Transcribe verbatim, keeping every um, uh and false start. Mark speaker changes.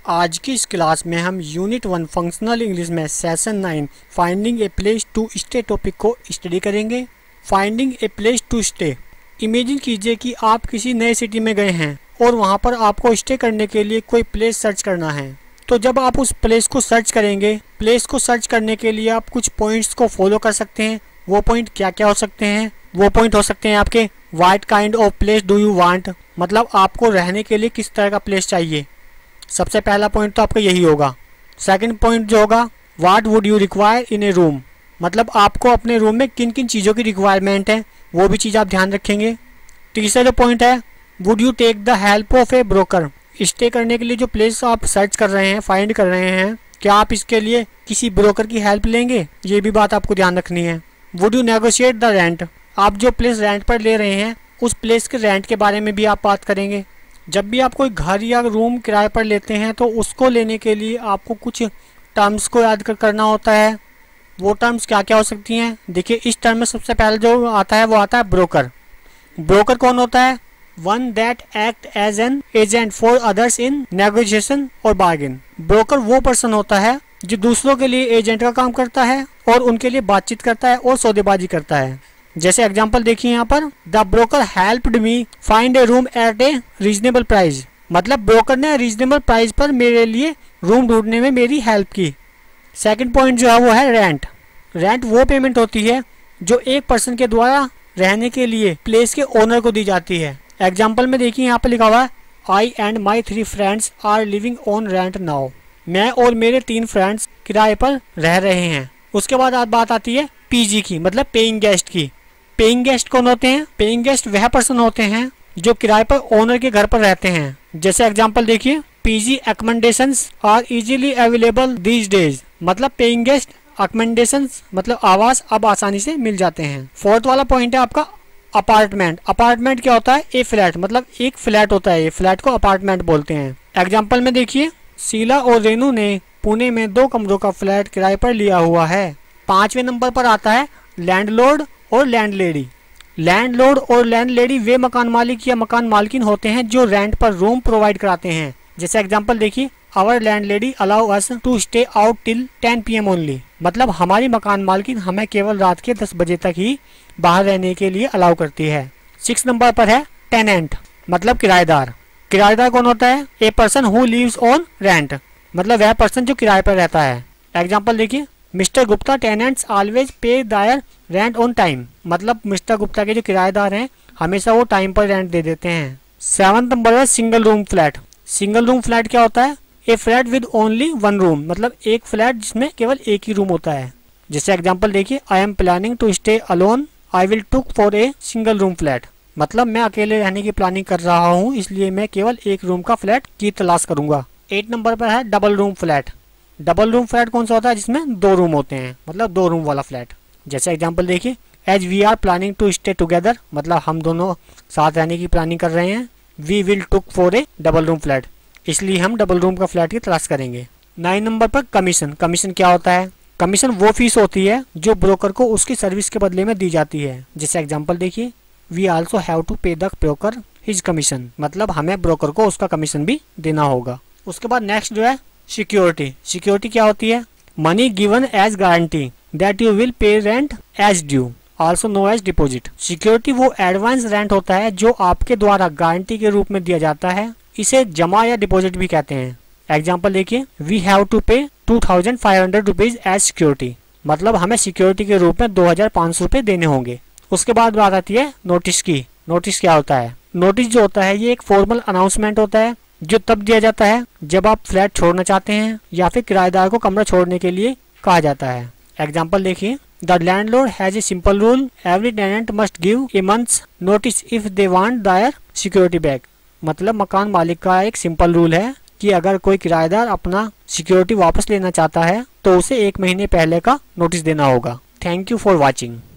Speaker 1: आज की इस क्लास में हम यूनिट वन फंक्शनल इंग्लिश में session nine finding a place to stay topic को स्टडी करेंगे। Finding a place to stay. Imagine कीजिए कि आप किसी नए सिटी में गए हैं और वहां पर आपको स्टे करने के लिए कोई प्लेस सर्च करना है। तो जब आप उस प्लेस को सर्च करेंगे, प्लेस को सर्च करने के लिए आप कुछ पॉइंट्स को फॉलो कर सकते हैं। वो पॉइंट क्या क्या हो सकते हैं? वो पॉइंट हो सकते हैं आपके what kind of place do you want, मतलब आपको रहने के लिए किस तरह का प्लेस चाहिए। सबसे पहला पॉइंट तो आपका यही होगा। सेकंड पॉइंट जो होगा what would you require in a room, मतलब आपको अपने रूम में किन किन चीज़ों की रिक्वायरमेंट है, वो भी चीज़ आप ध्यान रखेंगे। तीसरा जो पॉइंट है would you take the help of a broker, stay करने के लिए जो प्लेस आप सर्च कर रहे हैं, फाइंड कर रहे हैं, क्या आप इसके लिए किसी ब्रोकर की हेल्प लेंगे, ये भी बात आपको ध्यान रखनी है। Would you negotiate the rent, आप जो प्लेस रेंट पर ले रहे हैं उस प्लेस के रेंट के बारे में भी आप बात करेंगे। जब भी आप कोई घर या रूम किराए पर लेते हैं तो उसको लेने के लिए आपको कुछ टर्म्स को याद कर करना होता है। वो टर्म्स क्या क्या हो सकती हैं? देखिए, इस टर्म में सबसे पहले जो आता है वो आता है ब्रोकर। ब्रोकर कौन होता है? One that act as an agent for others in negotiation और बार्गेन। ब्रोकर वो पर्सन होता है जो दूसरों के लिए एजेंट का काम करता है और उनके लिए बातचीत करता है और सौदेबाजी करता है। जैसे एग्जांपल देखिए यहाँ पर, the broker helped me find a room at a reasonable price, मतलब ब्रोकर ने रीजनेबल प्राइस पर मेरे लिए रूम ढूंढने में मेरी हेल्प की। सेकंड पॉइंट जो है वो है रेंट। रेंट वो पेमेंट होती है जो एक पर्सन के द्वारा रहने के लिए प्लेस के ओनर को दी जाती है। एग्जाम्पल में देखिए यहाँ पर लिखा हुआ है I and my three friends are living on rent now, मैं और मेरे तीन फ्रेंड्स किराए पर रह रहे हैं। उसके बाद आज बात आती है पीजी की, मतलब पेइंग गेस्ट की। पेइंग गेस्ट कौन होते हैं? पेइंग गेस्ट वह पर्सन होते हैं जो किराए पर ओनर के घर पर रहते हैं। जैसे एग्जांपल देखिए, PG accommodations are easily available these days, मतलब पेइंग गेस्ट अकोमोडेशंस मतलब आवास अब आसानी से मिल जाते हैं। फोर्थ वाला पॉइंट है आपका अपार्टमेंट। अपार्टमेंट क्या होता है? ए फ्लैट, मतलब एक फ्लैट होता है, ये फ्लैट को अपार्टमेंट बोलते हैं। एग्जाम्पल में देखिए, शीला और रेनू ने पुणे में दो कमरों का फ्लैट किराए पर लिया हुआ है। पांचवें नंबर पर आता है लैंडलॉर्ड और लैंडलेडी। लैंडलॉर्ड और लैंडलेडी वे मकान मालिक या मकान मालकिन होते हैं जो रेंट पर रूम प्रोवाइड कराते हैं। जैसे एग्जांपल देखिए, our landlady allow us to stay out till ten p m only, मतलब हमारी मकान मालकिन हमें केवल रात के दस बजे तक ही बाहर रहने के लिए अलाउ करती है। सिक्स नंबर पर है टेनेंट, मतलब किराएदार। किराएदार कौन होता है? A person who lives on rent, मतलब वह पर्सन जो किराए पर रहता है। एग्जाम्पल देखिए, mister Gupta tenants always pay their rent on time, मतलब मिस्टर गुप्ता के जो किराएदार हैं हमेशा वो टाइम पर रेंट दे देते हैं। सेवंथ नंबर है single room flat. Single room flat क्या होता है? A flat with only one room, मतलब एक फ्लैट जिसमें केवल एक ही रूम होता है। जैसे एग्जांपल देखिए, I am planning to stay alone, I will took for a single room flat, मतलब मैं अकेले रहने की प्लानिंग कर रहा हूँ, इसलिए मैं केवल एक रूम का फ्लैट की तलाश करूंगा। एट नंबर पर है double room flat. Double room flat कौन सा होता है? जिसमें दो रूम होते हैं, मतलब दो रूम वाला फ्लैट। जैसे एग्जांपल देखिए, as we are planning to stay together, मतलब हम दोनों साथ रहने की प्लानिंग कर रहे हैं। We will took for a double room flat, इसलिए हम डबल रूम का फ्लैट की तलाश करेंगे। नाइन नंबर पर कमीशन। कमीशन क्या होता है? कमीशन वो फीस होती है जो ब्रोकर को उसकी सर्विस के बदले में दी जाती है। जैसे एग्जांपल देखिए, we also have to pay the broker his commission, मतलब हमें ब्रोकर को उसका कमीशन भी देना होगा। उसके बाद नेक्स्ट जो है सिक्योरिटी। सिक्योरिटी क्या होती है? Money given as guarantee that you will pay rent as due, also known as deposit. Security वो एडवांस रेंट होता है जो आपके द्वारा गारंटी के रूप में दिया जाता है, इसे जमा या डिपॉजिट भी कहते हैं। एग्जाम्पल देखिए, we have to pay two thousand five hundred rupees as security, मतलब हमें सिक्योरिटी के रूप में दो हजार पाँच सौ रुपये देने होंगे। उसके बाद बात आती है नोटिस की। नोटिस क्या होता है? नोटिस जो होता है ये एक फॉर्मल अनाउंसमेंट होता है जो तब दिया जाता है जब आप फ्लैट छोड़ना चाहते हैं या फिर किराएदार को कमरा छोड़ने के लिए कहा जाता है। एग्जाम्पल देखिए, the landlord has a simple rule, every tenant must give a month's notice if they want their security back, मतलब मकान मालिक का एक सिंपल रूल है कि अगर कोई किराएदार अपना सिक्योरिटी वापस लेना चाहता है तो उसे एक महीने पहले का नोटिस देना होगा। Thank you for watching.